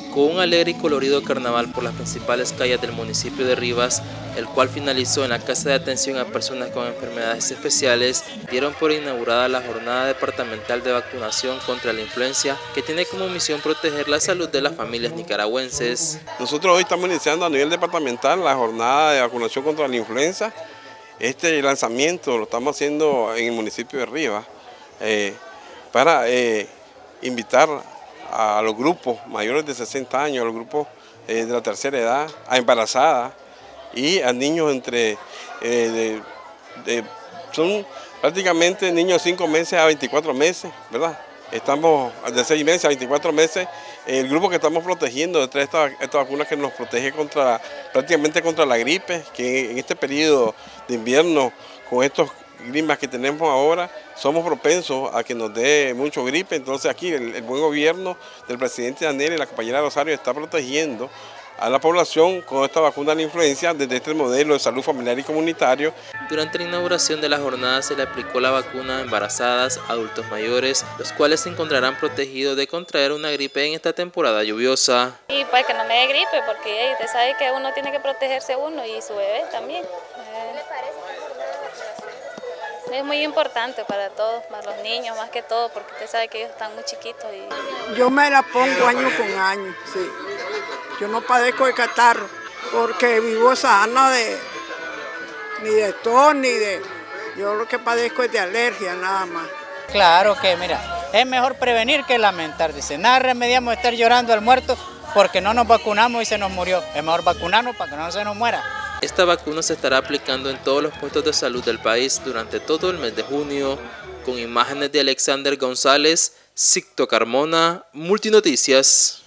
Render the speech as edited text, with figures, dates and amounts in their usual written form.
Con un alegre y colorido carnaval por las principales calles del municipio de Rivas, el cual finalizó en la Casa de Atención a Personas con Enfermedades Especiales, dieron por inaugurada la Jornada Departamental de Vacunación contra la Influenza, que tiene como misión proteger la salud de las familias nicaragüenses. Nosotros hoy estamos iniciando a nivel departamental la Jornada de Vacunación contra la Influenza. Este lanzamiento lo estamos haciendo en el municipio de Rivas para invitar a los grupos mayores de 60 años, a los grupos de la tercera edad, a embarazadas y a niños son prácticamente niños de 5 meses a 24 meses, ¿verdad? Estamos de 6 meses a 24 meses, el grupo que estamos protegiendo detrás de esta vacuna que nos protege prácticamente contra la gripe, que en este periodo de invierno, con estos climas que tenemos ahora, somos propensos a que nos dé mucho gripe. Entonces aquí el buen gobierno del presidente Daniel y la compañera Rosario está protegiendo a la población con esta vacuna de la influenza desde este modelo de salud familiar y comunitario. Durante la inauguración de la jornada se le aplicó la vacuna a embarazadas, adultos mayores, los cuales se encontrarán protegidos de contraer una gripe en esta temporada lluviosa. Y pues que no me dé gripe, porque usted sabe que uno tiene que protegerse uno y su bebé también. ¿Qué le parece? Es muy importante para todos, para los niños más que todo, porque usted sabe que ellos están muy chiquitos. Yo me la pongo año con año, sí. Yo no padezco de catarro, porque vivo sana ni de tos, yo lo que padezco es de alergia nada más. Claro que mira, es mejor prevenir que lamentar, dice, nada remediamos estar llorando al muerto porque no nos vacunamos y se nos murió, es mejor vacunarnos para que no se nos muera. Esta vacuna se estará aplicando en todos los puestos de salud del país durante todo el mes de junio, con imágenes de Alexander González, Sicto Carmona, Multinoticias.